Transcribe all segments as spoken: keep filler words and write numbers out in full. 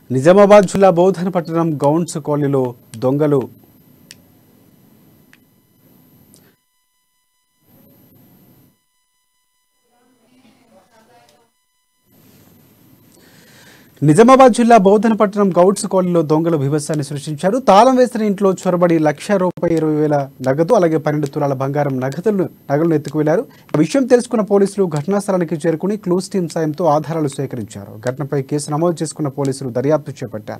నిజామాబాద్ జిల్లా బౌద్ధన పట్టణం గౌన్స్ కాలనీలో దొంగలు నిజామాబాద్ జిల్లా బౌద్ధన పట్టణం గౌడ్స్ కాలనీలో దొంగలు బీభత్సాన్ని సృష్టించారు. తాళం వేసిన ఇంట్లో చొరబడి లక్ష రూపాయి ఇరవై వేల నగదు అలాగే పన్నెండు తులాల బంగారం నగదులను నగలను ఎత్తుకువెళ్లారు. విషయం తెలుసుకున్న పోలీసులు ఘటనా స్థలానికి చేరుకుని క్లూస్ టీం సాయంతో ఆధారాలు సేకరించారు. ఘటనపై కేసు నమోదు చేసుకున్న పోలీసులు దర్యాప్తు చేపట్టారు.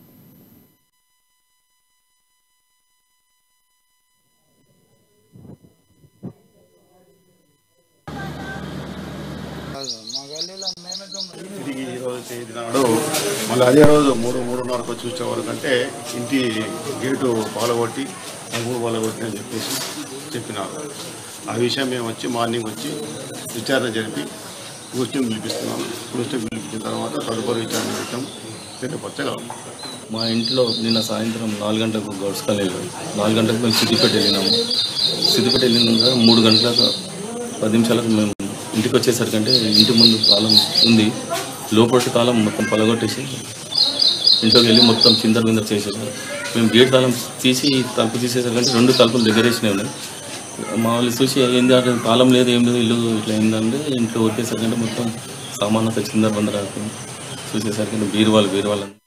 తిరిగి ఈరోజు తేదీనాడు మళ్ళీ అదే రోజు మూడు మూడున్నరకు వచ్చి చూసేవాళ్ళకంటే ఇంటి గేటు పాలగొట్టి మూడు పాలగొట్టి అని చెప్పేసి చెప్పినారు. ఆ విషయం మేము వచ్చి మార్నింగ్ వచ్చి విచారణ జరిపి గోష్ఠిని పిలిపిస్తున్నాము. గోష్ఠిని పిలిపించిన తర్వాత తదుపరి విచారణ పెట్టాం తెలియపరచగలం. మా ఇంట్లో నిన్న సాయంత్రం నాలుగు గంటలకు గౌడ్స్ కాలనీలో నాలుగు గంటలకు మేము సిద్దిపేట వెళ్ళినాము. సిద్దిపేట వెళ్ళిన మూడు గంటలకు పది నిమిషాలకు మేము ఇంటికి వచ్చేసరికంటే ఇంటి ముందు తాళం ఉంది, లోపలి తాళం మొత్తం పలగొట్టేసి ఇంట్లోకి వెళ్ళి మొత్తం చిందర విందర చేసేసారు. మేము గేట్ తాళం తీసి తలుపు తీసేసరికంటే రెండు తలుపులు దగ్గరేసినాయి ఉన్నాయి. మా వాళ్ళు చూసి ఏంది అంటే తాళం లేదు ఏం లేదు ఇల్లు ఇట్లా ఏంటంటే ఇంట్లో వచ్చేసరికంటే మొత్తం సామాన్ అంతా చిందర బందర చూసేసరికి బీరువాళ్ళు బీరువాళ్ళు